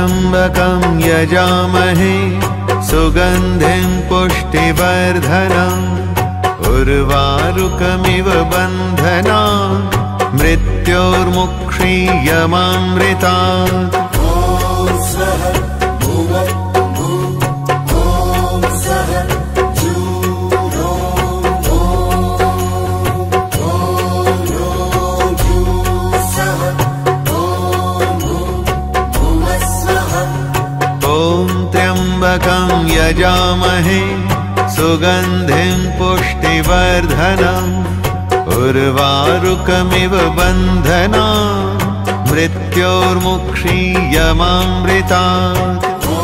त्र्यम्बकं यजामहे सुगन्धिं पुष्टिवर्धनम् उर्वारुकमिव बन्धनान् मृत्योर्मुक्षीयमामृतात्। त्र्यम्बकं यजामहे सुगन्धिं पुष्टिवर्धनम् उर्वारुकमिव बन्धनान् मृत्योर्मुक्षीयमामृतात्।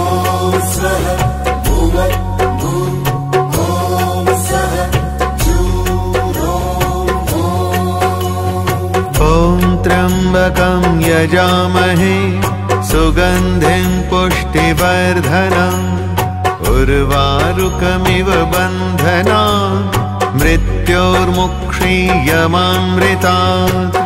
ॐ त्र्यम्बकं यजामहे सुगन्धिं पुष्टिवर्धनम् उर्वारुकमिव बन्धनान् मृत्योर्मुक्षीयमामृतात्।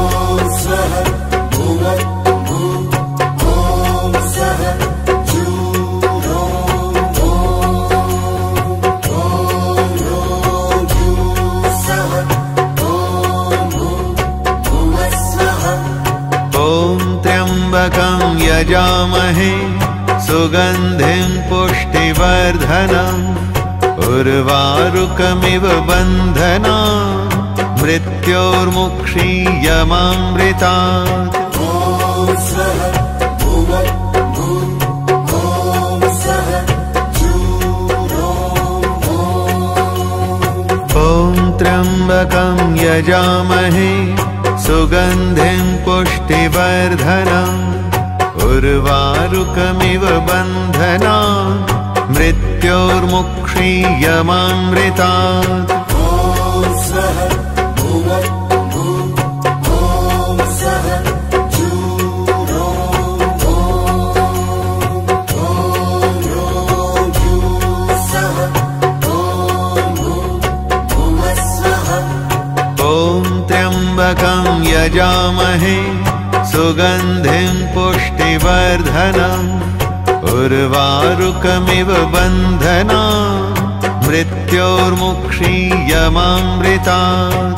त्र्यम्बकं यजामहे सुगन्धिं पुष्टिवर्धनम् उर्वारुकमिव बन्धनान् मृत्योर्मुक्षीयमामृतात्। ॐ त्र्यम्बकं यजामहे सुगन्धिं पुष्टिवर्धनम् उर्वारुकमिव बन्धनान् मृत्योर्मुक्षीयमामृतात्। त्र्यम्बकं यजामहे सुगन्धिं पुष्टिवर्धनम् उर्वारुकमिव बन्धनान् मृत्योर्मुक्षीयमामृतात्।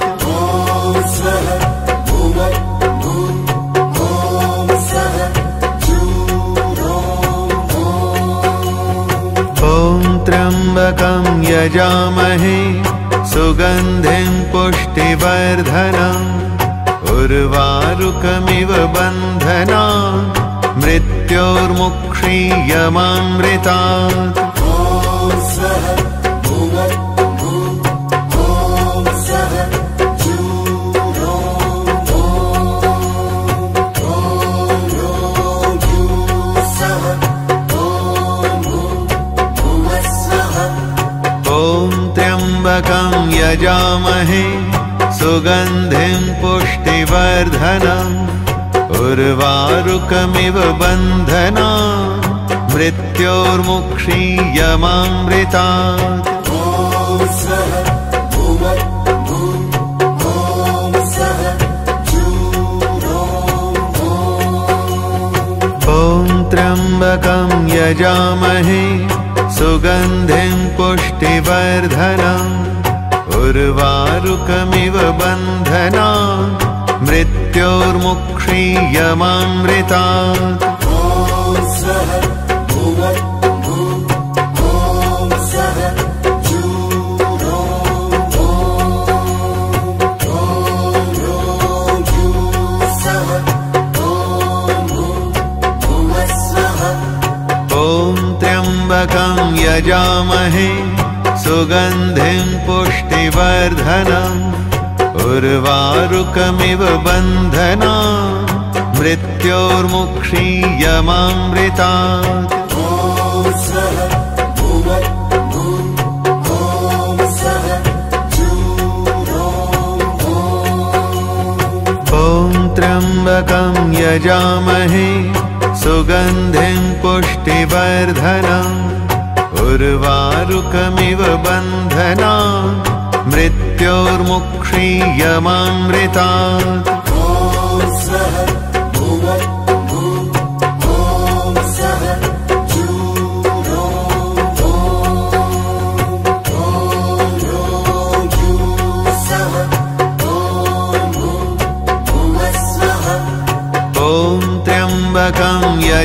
ॐ त्र्यम्बकं यजामहे सुगन्धिं पुष्टिवर्धनम् उर्वारुकमिव बन्धनान् मृत्योर्मुक्षीयमामृतात्। त्र्यम्बकं यजामहे सुगन्धिं पुष्टिवर्धनम् उर्वारुकमिव बन्धनान् मृत्योर्मुक्षीयमामृतात्। ॐ त्र्यम्बकं यजामहे सुगन्धिं पुष्टिवर्धनम् उर्वारुकमिव बन्धनान् मृत्योर्मुक्षीयमामृतात्। त्र्यम्बकं यजामहे सुगन्धिं पुष्टिवर्धनम् उर्वारुकमिव बन्धनान् मृत्योर्मुक्षीयमामृतात्। ॐ त्र्यम्बकं यजामहे सुगन्धिं पुष्टिवर्धनम् उर्वारुकमिव बन्धनान् मृत्योर्मुक्षीयमामृतात्।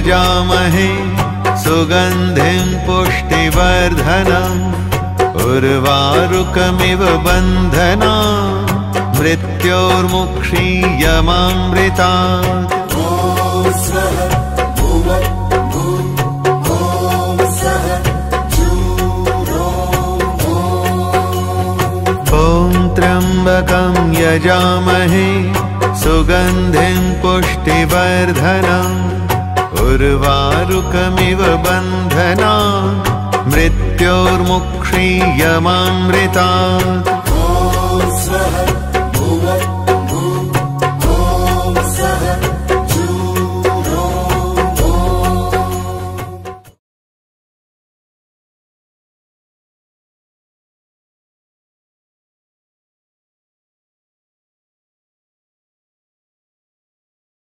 यजामहे सुगन्धिं पुष्टिवर्धनम् उर्वारुकमिव बन्धनान् मृत्योर्मुक्षीयमामृतात्। ॐ त्र्यम्बकं यजामहे सुगन्धिं पुष्टिवर्धनम् उर्वारुकमिव बन्धनान् मृत्योर्मुक्षीयमामृतात्।